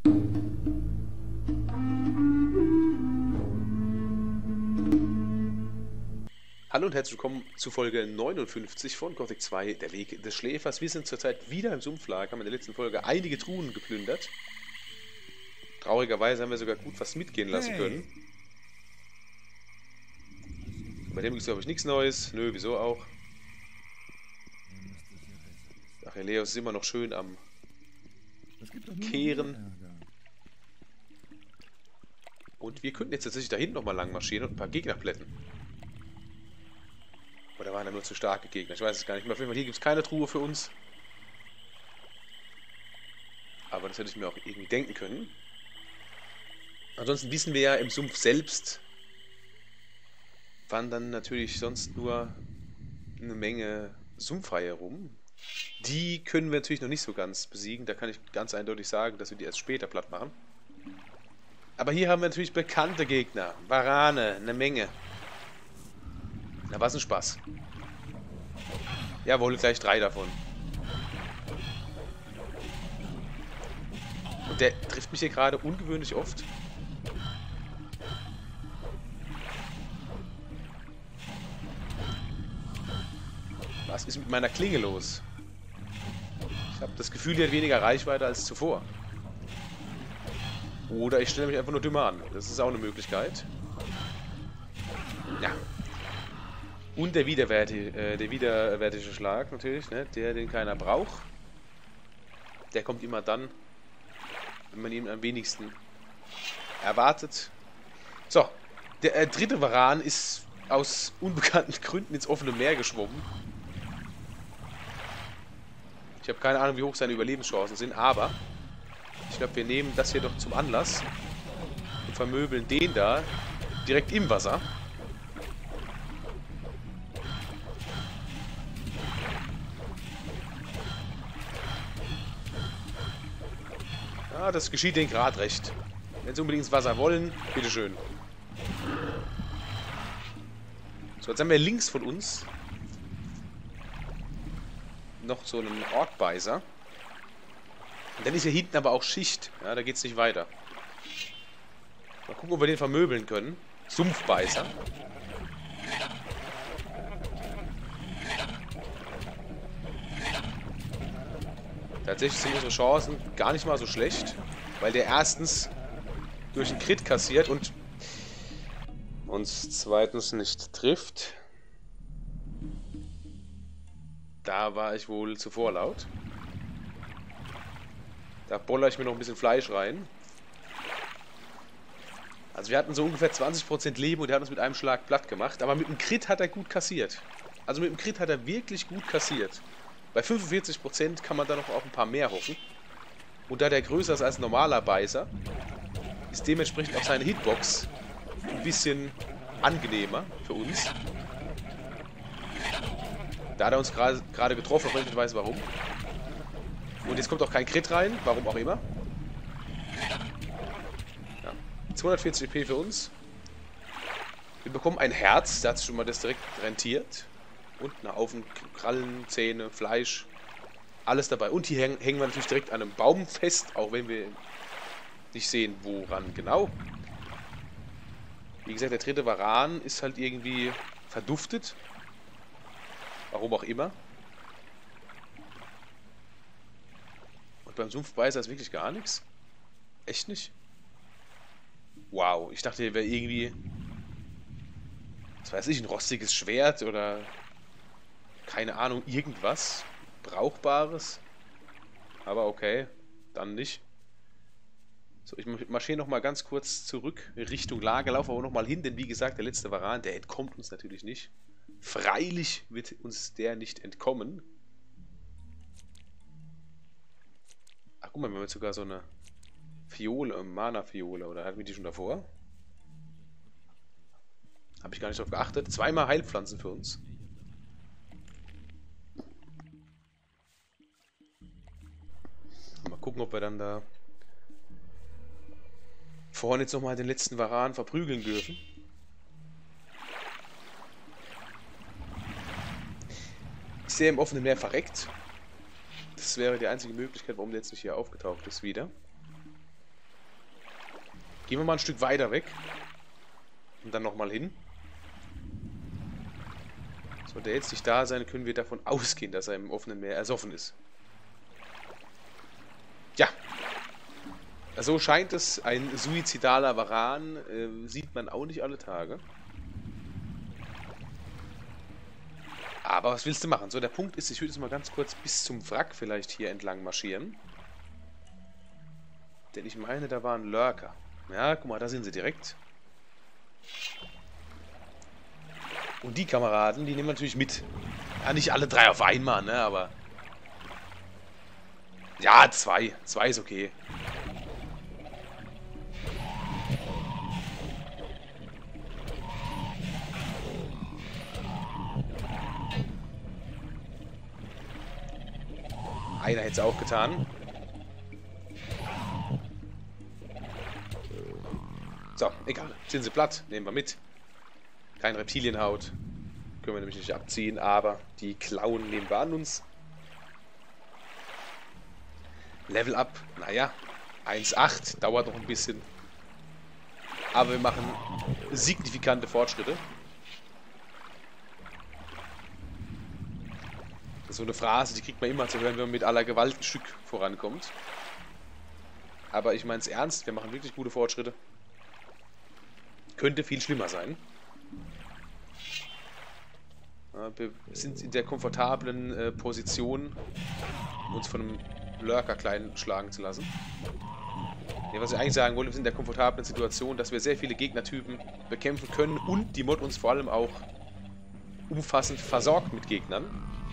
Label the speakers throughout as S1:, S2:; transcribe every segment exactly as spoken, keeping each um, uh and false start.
S1: Hallo und herzlich willkommen zu Folge neunundfünfzig von Gothic zwei, der Weg des Schläfers. Wir sind zurzeit wieder im Sumpflager, haben in der letzten Folge einige Truhen geplündert. Traurigerweise haben wir sogar gut was mitgehen lassen können. Bei dem gibt es, glaube ich, nichts Neues. Nö, wieso auch? Achilleus ist immer noch schön am Kehren. Und wir könnten jetzt tatsächlich da hinten nochmal lang marschieren und ein paar Gegner plätten. Oder waren da nur zu starke Gegner? Ich weiß es gar nicht mehr. Auf jeden Fall, hier gibt es keine Truhe für uns. Aber das hätte ich mir auch irgendwie denken können. Ansonsten wissen wir ja im Sumpf selbst, wandern natürlich sonst nur eine Menge Sumpfhaie rum. Die können wir natürlich noch nicht so ganz besiegen. Da kann ich ganz eindeutig sagen, dass wir die erst später platt machen. Aber hier haben wir natürlich bekannte Gegner. Varane, eine Menge. Na, was ein Spaß. Jawohl, gleich drei davon. Und der trifft mich hier gerade ungewöhnlich oft. Was ist mit meiner Klinge los? Ich habe das Gefühl, die hat weniger Reichweite als zuvor. Oder ich stelle mich einfach nur dümmer an. Das ist auch eine Möglichkeit. Ja. Und der widerwärtige, äh, der widerwärtige Schlag natürlich, ne? Der, den keiner braucht. Der kommt immer dann, wenn man ihn am wenigsten erwartet. So, der äh, dritte Varan ist aus unbekannten Gründen ins offene Meer geschwommen. Ich habe keine Ahnung, wie hoch seine Überlebenschancen sind, aber ich glaube, wir nehmen das hier doch zum Anlass und vermöbeln den da direkt im Wasser. Ja, das geschieht denen gerade recht. Wenn sie unbedingt ins Wasser wollen, bitteschön. So, jetzt haben wir links von uns noch so einen Orkbeißer. Und dann ist hier hinten aber auch Schicht. Ja, da geht es nicht weiter. Mal gucken, ob wir den vermöbeln können. Sumpfbeißer. Tatsächlich sind unsere Chancen gar nicht mal so schlecht, weil der erstens durch einen Crit kassiert und uns zweitens nicht trifft. Da war ich wohl zu vorlaut. Da boller ich mir noch ein bisschen Fleisch rein. Also wir hatten so ungefähr zwanzig Prozent Leben und der hat uns mit einem Schlag platt gemacht. Aber mit dem Crit hat er gut kassiert. Also mit dem Crit hat er wirklich gut kassiert. Bei fünfundvierzig Prozent kann man da noch auf ein paar mehr hoffen. Und da der größer ist als ein normaler Beißer, ist dementsprechend auch seine Hitbox ein bisschen angenehmer für uns. Da hat er uns gerade getroffen, auch wenn ich nicht weiß warum. Und jetzt kommt auch kein Crit rein, warum auch immer. Ja. zweihundertvierzig E P für uns. Wir bekommen ein Herz, da hat sich schon mal das direkt rentiert. Und einen Haufen Krallen, Zähne, Fleisch. Alles dabei. Und hier hängen, hängen wir natürlich direkt an einem Baum fest, auch wenn wir nicht sehen, woran genau. Wie gesagt, der dritte Varan ist halt irgendwie verduftet. Warum auch immer. Und beim Sumpfbeißer ist wirklich gar nichts. Echt nicht? Wow, ich dachte, hier wäre irgendwie, was weiß ich, ein rostiges Schwert oder keine Ahnung, irgendwas Brauchbares. Aber okay, dann nicht. So, ich marschiere nochmal ganz kurz zurück Richtung Lager, laufe aber nochmal hin, denn wie gesagt, der letzte Varan, der entkommt uns natürlich nicht. Freilich wird uns der nicht entkommen. Ach, guck mal, wir haben jetzt sogar so eine Fiole, Mana-Fiole, oder hatten wir die schon davor? Habe ich gar nicht drauf geachtet. Zweimal Heilpflanzen für uns. Mal gucken, ob wir dann da vorne jetzt nochmal den letzten Varan verprügeln dürfen. Ist der im offenen Meer verreckt? Das wäre die einzige Möglichkeit, warum der jetzt nicht hier aufgetaucht ist wieder. Gehen wir mal ein Stück weiter weg. Und dann nochmal hin. Sollte er jetzt nicht da sein, können wir davon ausgehen, dass er im offenen Meer ersoffen ist. Ja. So scheint es, ein suizidaler Varan äh, sieht man auch nicht alle Tage. Aber was willst du machen? So, der Punkt ist, ich würde jetzt mal ganz kurz bis zum Wrack vielleicht hier entlang marschieren. Denn ich meine, da waren Lurker. Ja, guck mal, da sind sie direkt. Und die Kameraden, die nehmen wir natürlich mit. Ja, nicht alle drei auf einmal, ne, aber... Ja, zwei. Zwei ist okay. Einer hätte es auch getan. So, egal. Sind sie platt? Nehmen wir mit. Kein Reptilienhaut. Können wir nämlich nicht abziehen, aber die Klauen nehmen wir an uns. Level Up, naja, eins Komma acht, dauert noch ein bisschen. Aber wir machen signifikante Fortschritte. Das ist so eine Phrase, die kriegt man immer zu hören, wenn man mit aller Gewalt ein Stück vorankommt. Aber ich meine es ernst, wir machen wirklich gute Fortschritte. Könnte viel schlimmer sein. Wir sind in der komfortablen äh, Position, uns von einem Lurker klein schlagen zu lassen. Ja, was ich eigentlich sagen wollte, wir sind in der komfortablen Situation, dass wir sehr viele Gegnertypen bekämpfen können und die Mod uns vor allem auch umfassend versorgt mit Gegnern.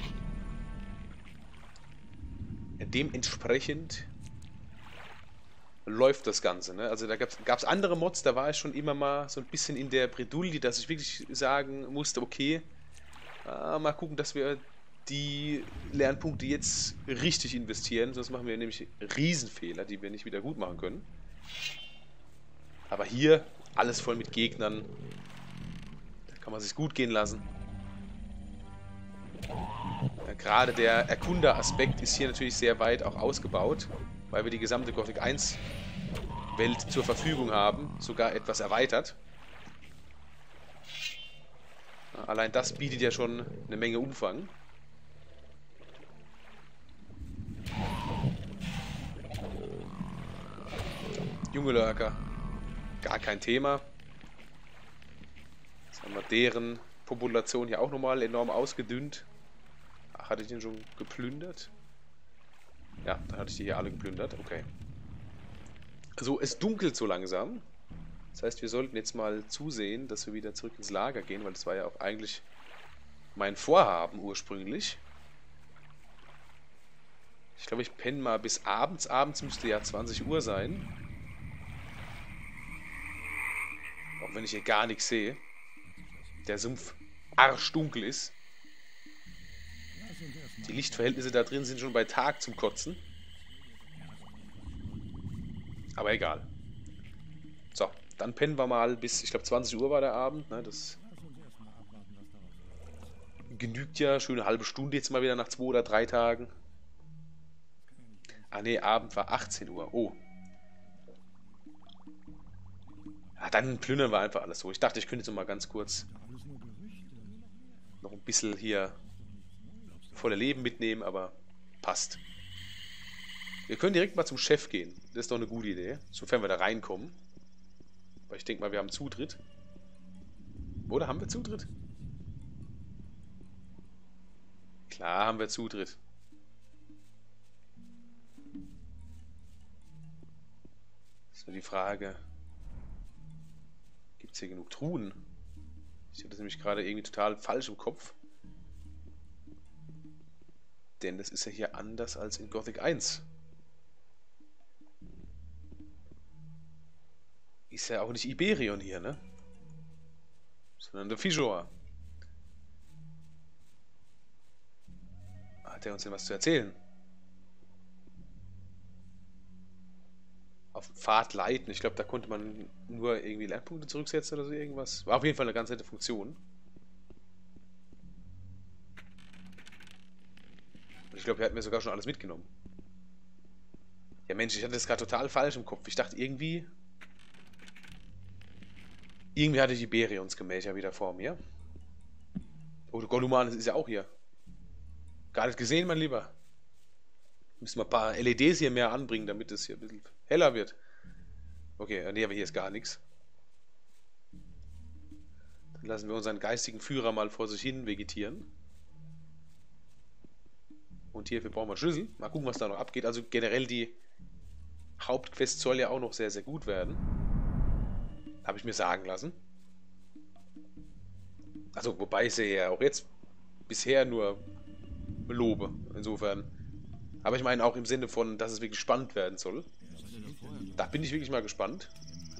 S1: Dementsprechend läuft das Ganze. Ne? Also da gab es andere Mods, da war ich schon immer mal so ein bisschen in der Bredouille, dass ich wirklich sagen musste, okay, äh, mal gucken, dass wir die Lernpunkte jetzt richtig investieren, sonst machen wir nämlich Riesenfehler, die wir nicht wieder gut machen können. Aber hier alles voll mit Gegnern, da kann man sich gut gehen lassen. Ja, gerade der Erkunder-Aspekt ist hier natürlich sehr weit auch ausgebaut, weil wir die gesamte Gothic eins Welt zur Verfügung haben, sogar etwas erweitert. Ja, allein das bietet ja schon eine Menge Umfang. Junge Lurker, gar kein Thema. Jetzt haben wir deren Population hier auch nochmal enorm ausgedünnt. Ach, hatte ich den schon geplündert? Ja, dann hatte ich die hier alle geplündert, okay. Also es dunkelt so langsam. Das heißt, wir sollten jetzt mal zusehen, dass wir wieder zurück ins Lager gehen, weil das war ja auch eigentlich mein Vorhaben ursprünglich. Ich glaube, ich penne mal bis abends. Abends müsste ja zwanzig Uhr sein. Auch wenn ich hier gar nichts sehe. Der Sumpf arschdunkel ist. Die Lichtverhältnisse da drin sind schon bei Tag zum Kotzen. Aber egal. So, dann pennen wir mal bis, ich glaube, zwanzig Uhr war der Abend. Ne, das genügt ja. Schöne halbe Stunde jetzt mal wieder nach zwei oder drei Tagen. Ah ne, Abend war achtzehn Uhr. Oh. Ja, dann plündern wir einfach alles so. Ich dachte, ich könnte jetzt noch mal ganz kurz noch ein bisschen hier voller Leben mitnehmen, aber passt. Wir können direkt mal zum Chef gehen. Das ist doch eine gute Idee, sofern wir da reinkommen. Weil ich denke mal, wir haben Zutritt. Oder haben wir Zutritt? Klar haben wir Zutritt. Das ist nur die Frage. Gibt es hier genug Truhen? Ich habe das nämlich gerade irgendwie total falsch im Kopf. Denn das ist ja hier anders als in Gothic eins. Ist ja auch nicht Iberion hier, ne? Sondern der Fishor. Hat er uns denn was zu erzählen? Auf dem Pfad leiten. Ich glaube, da konnte man nur irgendwie Lernpunkte zurücksetzen oder so irgendwas. War auf jeden Fall eine ganz nette Funktion. Ich glaube, er hat mir sogar schon alles mitgenommen. Ja Mensch, ich hatte das gerade total falsch im Kopf. Ich dachte irgendwie... Irgendwie hatte ich Iberions Gemächer wieder vor mir. Oh, der Golluman ist ja auch hier. Gar nicht gesehen, mein Lieber. Müssen wir ein paar L E Ds hier mehr anbringen, damit es hier ein bisschen heller wird. Okay, nee, aber hier ist gar nichts. Dann lassen wir unseren geistigen Führer mal vor sich hin vegetieren. Und hierfür brauchen wir Schlüssel. Mal gucken, was da noch abgeht. Also generell die Hauptquest soll ja auch noch sehr, sehr gut werden. Habe ich mir sagen lassen. Also, wobei ich sie ja auch jetzt bisher nur lobe. Insofern. Aber ich meine auch im Sinne von, dass es wirklich spannend werden soll. Da bin ich wirklich mal gespannt.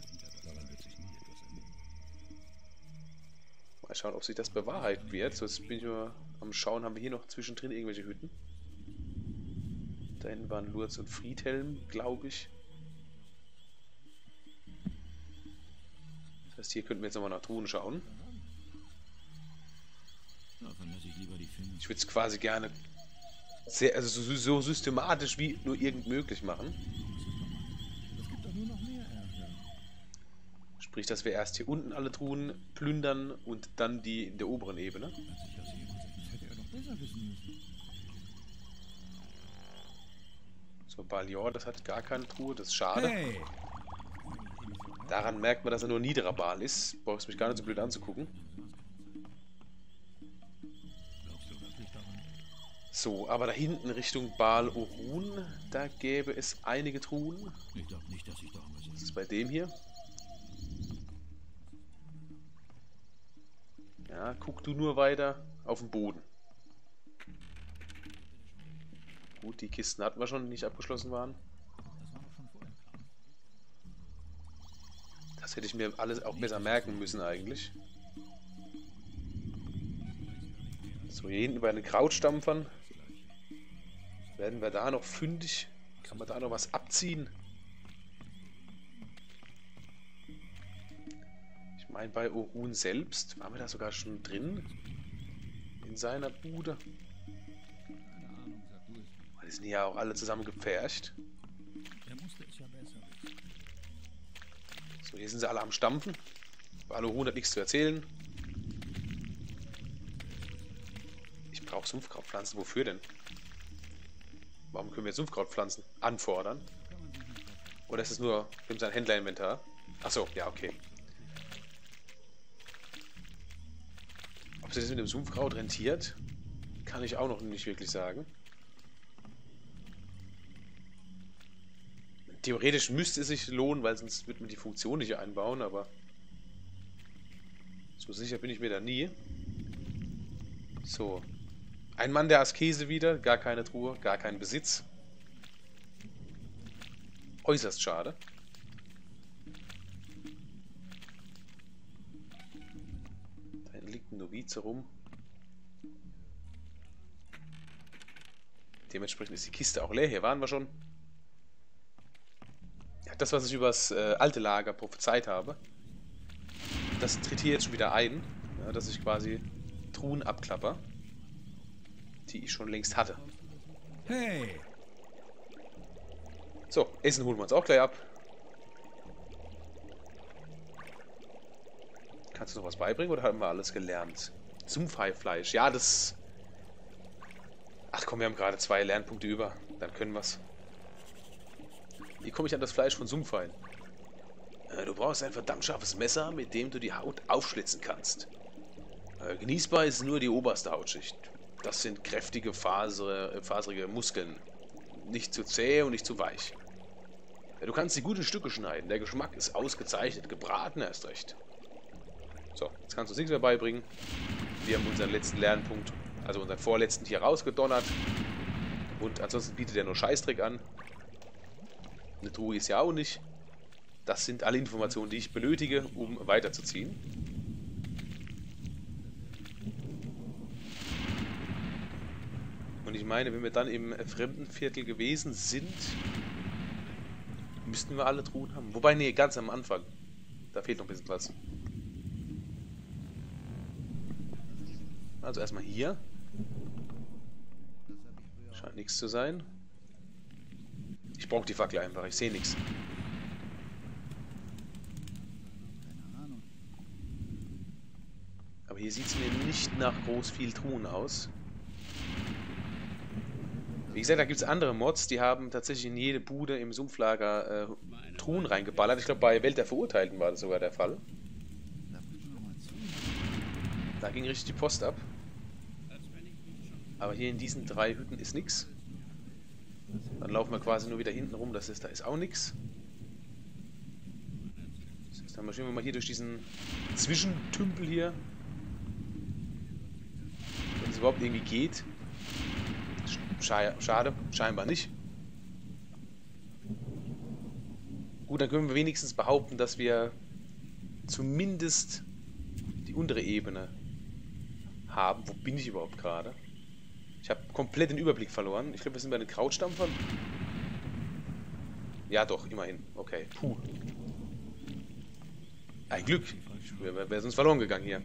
S1: Mal schauen, ob sich das bewahrheitet wird. So, jetzt bin ich mal am Schauen. Haben wir hier noch zwischendrin irgendwelche Hütten? Da hinten waren Lurz und Friedhelm, glaube ich. Das heißt, hier könnten wir jetzt nochmal nach Truhen schauen. Ich würde es quasi gerne sehr, also so, so systematisch wie nur irgend möglich machen. Sprich, dass wir erst hier unten alle Truhen plündern und dann die in der oberen Ebene. So, Balior, das hat gar keine Truhe, das ist schade. Daran merkt man, dass er nur niederer Bal ist. Brauchst mich gar nicht so blöd anzugucken. So, aber da hinten Richtung Bal Orun, da gäbe es einige Truhen. Das ist bei dem hier. Ja, guck du nur weiter auf den Boden. Gut, die Kisten hatten wir schon, die nicht abgeschlossen waren. Das hätte ich mir alles auch besser merken müssen eigentlich. So, hier hinten bei den Krautstampfern. Werden wir da noch fündig? Kann man da noch was abziehen? Ich meine, bei Orun selbst waren wir da sogar schon drin. In seiner Bude. Die sind ja auch alle zusammen gepfercht. So, hier sind sie alle am Stampfen. Bei Orun hat nichts zu erzählen. Ich brauche Sumpfkrautpflanzen. Wofür denn? Warum können wir Sumpfkrautpflanzen anfordern? Oder ist es nur für sein Händlerinventar? Achso, ja, okay. Ob sich das mit dem Sumpfkraut rentiert, kann ich auch noch nicht wirklich sagen. Theoretisch müsste es sich lohnen, weil sonst wird man die Funktion nicht einbauen, aber so sicher bin ich mir da nie. So. Ein Mann der Askese wieder, gar keine Truhe, gar kein Besitz. Äußerst schade. Da hinten liegt ein Novize rum. Dementsprechend ist die Kiste auch leer. Hier waren wir schon. Ja, das, was ich übers äh, alte Lager prophezeit habe, das tritt hier jetzt schon wieder ein, ja, dass ich quasi Truhen abklapper, die ich schon längst hatte.
S2: Hey!
S1: So, Essen holen wir uns auch gleich ab. Kannst du noch was beibringen oder haben wir alles gelernt? Sumpfhaifleisch, ja, das... Ach komm, wir haben gerade zwei Lernpunkte über. Dann können wir's. Wie komme ich an das Fleisch von Sumpfhaien? Äh, du brauchst ein verdammt scharfes Messer, mit dem du die Haut aufschlitzen kannst. Äh, genießbar ist nur die oberste Hautschicht. Das sind kräftige, fasere, faserige Muskeln. Nicht zu zäh und nicht zu weich. Ja, du kannst sie gut in Stücke schneiden. Der Geschmack ist ausgezeichnet. Gebraten erst recht. So, jetzt kannst du uns nichts mehr beibringen. Wir haben unseren letzten Lernpunkt, also unseren vorletzten hier rausgedonnert. Und ansonsten bietet er nur Scheißdreck an. Eine Truhe ist ja auch nicht. Das sind alle Informationen, die ich benötige, um weiterzuziehen. Und ich meine, wenn wir dann im Fremdenviertel gewesen sind, müssten wir alle Truhen haben. Wobei, nee, ganz am Anfang. Da fehlt noch ein bisschen was. Also erstmal hier. Scheint nichts zu sein. Ich brauche die Fackel einfach, ich sehe nichts. Aber hier sieht es mir nicht nach groß viel Truhen aus. Wie gesagt, da gibt es andere Mods, die haben tatsächlich in jede Bude im Sumpflager äh, Truhen reingeballert. Ich glaube, bei Welt der Verurteilten war das sogar der Fall. Da ging richtig die Post ab. Aber hier in diesen drei Hütten ist nichts. Dann laufen wir quasi nur wieder hinten rum, das ist, da ist auch nichts. Das heißt, dann marschieren wir mal hier durch diesen Zwischentümpel hier. Wenn es überhaupt irgendwie geht. Schade, scheinbar nicht. Gut, dann können wir wenigstens behaupten, dass wir zumindest die untere Ebene haben. Wo bin ich überhaupt gerade? Ich habe komplett den Überblick verloren. Ich glaube, wir sind bei den Krautstampfern. Ja doch, immerhin. Okay, puh. Ein Glück. Wir wären sonst verloren gegangen hier.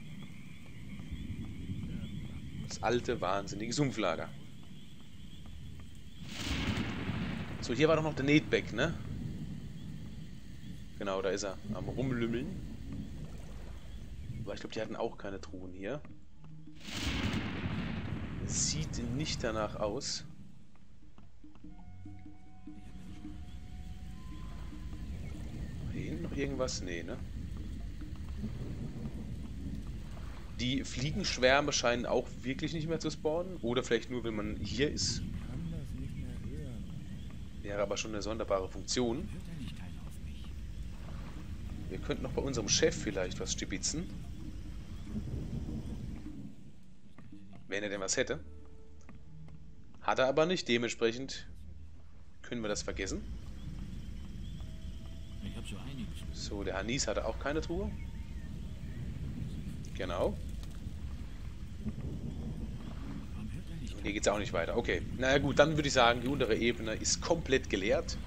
S1: Das alte, wahnsinnige Sumpflager. So, hier war doch noch der Nedbeck, ne? Genau, da ist er. Am Rumlümmeln. Aber ich glaube, die hatten auch keine Truhen hier. Sieht nicht danach aus. Hier hinten noch irgendwas? Nee, ne? Die Fliegenschwärme scheinen auch wirklich nicht mehr zu spawnen. Oder vielleicht nur, wenn man hier ist. Wäre aber schon eine sonderbare Funktion. Wir könnten noch bei unserem Chef vielleicht was stibitzen. Wenn er denn was hätte. Hat er aber nicht. Dementsprechend können wir das vergessen. So, der Hanis hatte auch keine Truhe. Genau. Und hier geht es auch nicht weiter. Okay. Naja gut, dann würde ich sagen, die untere Ebene ist komplett geleert.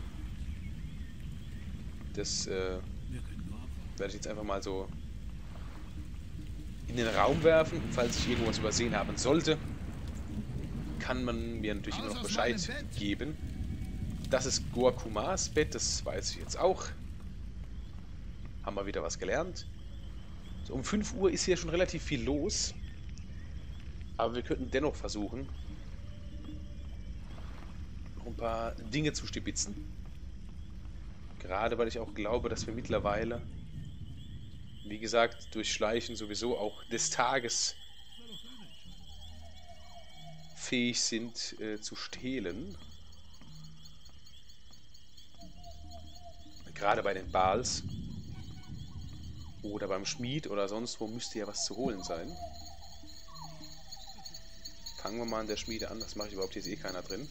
S1: Das äh, werde ich jetzt einfach mal so in den Raum werfen. Falls ich irgendwas übersehen haben sollte, kann man mir natürlich immer noch Bescheid geben. Das ist Goakumas Bett, das weiß ich jetzt auch. Haben wir wieder was gelernt. So, um fünf Uhr ist hier schon relativ viel los. Aber wir könnten dennoch versuchen, noch ein paar Dinge zu stibitzen. Gerade weil ich auch glaube, dass wir mittlerweile, wie gesagt, durch Schleichen sowieso auch des Tages fähig sind äh, zu stehlen. Gerade bei den Bals. Oder beim Schmied oder sonst wo müsste ja was zu holen sein. Fangen wir mal an der Schmiede an. Das mache ich überhaupt, hier ist eh keiner drin.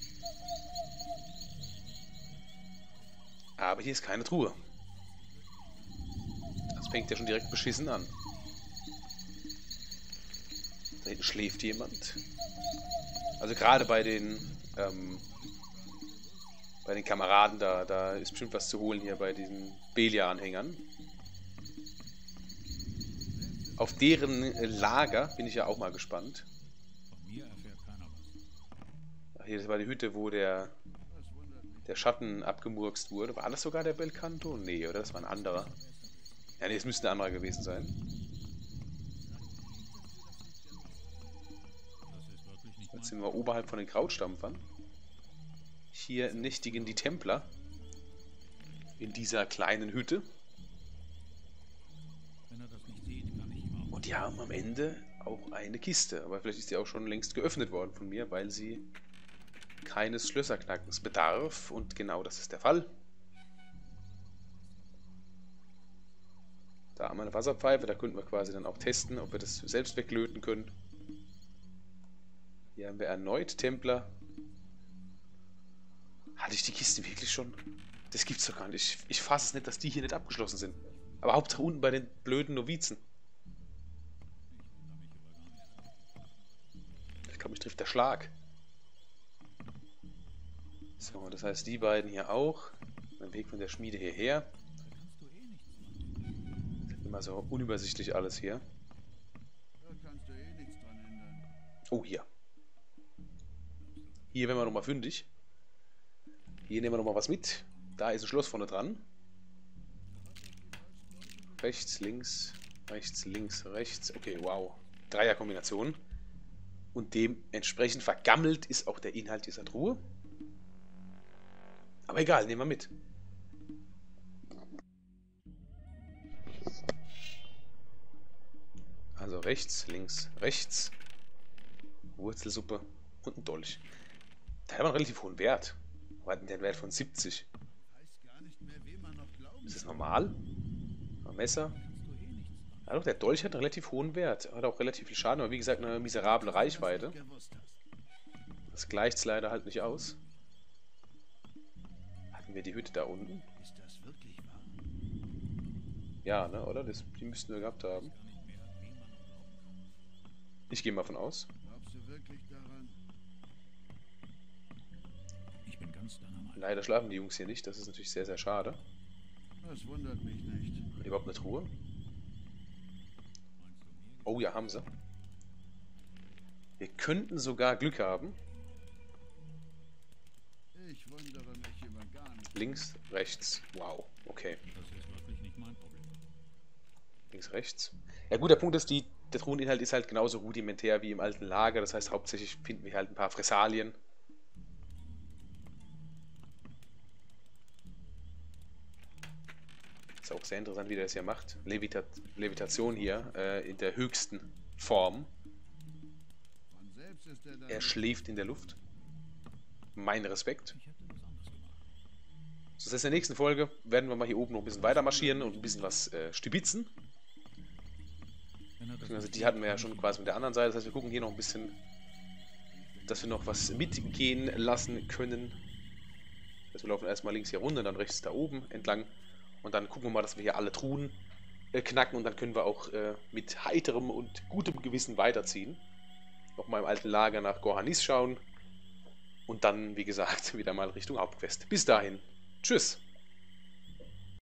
S1: Aber hier ist keine Truhe. Das fängt ja schon direkt beschissen an. Da hinten schläft jemand. Also gerade bei den ähm, bei den Kameraden, da, da ist bestimmt was zu holen hier bei diesen Belia-Anhängern. Auf deren Lager bin ich ja auch mal gespannt. Ach, hier, das war die Hütte, wo der der Schatten abgemurkst wurde. War das sogar der Belcanto? Nee, oder? Das war ein anderer. Ja, nee, es müsste ein anderer gewesen sein. Jetzt sind wir oberhalb von den Krautstampfern. Hier nächtigen die Templer. In dieser kleinen Hütte. Und die haben am Ende auch eine Kiste. Aber vielleicht ist die auch schon längst geöffnet worden von mir, weil sie keines Schlösserknackens bedarf. Und genau das ist der Fall. Da haben wir eine Wasserpfeife. Da könnten wir quasi dann auch testen, ob wir das selbst weglöten können. Hier haben wir erneut Templer. Hatte ich die Kiste wirklich schon? Das gibt's doch gar nicht. Ich, ich fasse es nicht, dass die hier nicht abgeschlossen sind. Aber Hauptsache unten bei den blöden Novizen. Ich glaube, mich trifft der Schlag. So, das heißt, die beiden hier auch. Mein Weg von der Schmiede hierher. Immer so unübersichtlich alles hier. Oh, hier. Hier werden wir nochmal fündig. Hier nehmen wir nochmal was mit. Da ist ein Schloss vorne dran. Rechts, links. Rechts, links, rechts. Okay, wow. Dreierkombination. Und dementsprechend vergammelt ist auch der Inhalt dieser Truhe. Aber egal, nehmen wir mit. Also rechts, links, rechts. Wurzelsuppe und ein Dolch. Der hat aber einen relativ hohen Wert. Wir hatten den Wert von siebzig. Ist das normal? Ein Messer. Ja doch, der Dolch hat einen relativ hohen Wert. Hat auch relativ viel Schaden, aber wie gesagt eine miserable Reichweite. Das gleicht es leider halt nicht aus. Hatten wir die Hütte da unten? Ja, ne, oder? Das, die müssten wir gehabt haben. Ich gehe mal von aus. Leider schlafen die Jungs hier nicht. Das ist natürlich sehr, sehr schade.
S2: Das wundert mich nicht.
S1: Haben die überhaupt eine Truhe? Oh ja, haben sie. Wir könnten sogar Glück haben.
S2: Ich wundere mich über gar nichts.
S1: Links, rechts. Wow, okay.
S3: Das ist wirklich nicht mein Problem.
S1: Links, rechts. Ja gut, der Punkt ist, die, der Truheninhalt ist halt genauso rudimentär wie im alten Lager. Das heißt, hauptsächlich finden wir halt ein paar Fressalien. Ist auch sehr interessant, wie der das hier macht. Levita Levitation hier äh, in der höchsten Form.
S2: Von selbst ist er dann
S1: Er schläft in der Luft. Mein Respekt.
S3: Ich hätte das anders gemacht.
S1: So, das heißt, in der nächsten Folge werden wir mal hier oben noch ein bisschen weiter marschieren und ein bisschen was äh, stibitzen.
S3: Wenn er das
S1: Also die hatten wir ja schon quasi mit der anderen Seite. Das heißt, wir gucken hier noch ein bisschen, dass wir noch was mitgehen lassen können. Also wir laufen erstmal links hier runter, dann rechts da oben entlang. Und dann gucken wir mal, dass wir hier alle Truhen äh, knacken. Und dann können wir auch äh, mit heiterem und gutem Gewissen weiterziehen. Nochmal im alten Lager nach Gorhanis schauen. Und dann, wie gesagt, wieder mal Richtung Hauptquest. Bis dahin. Tschüss.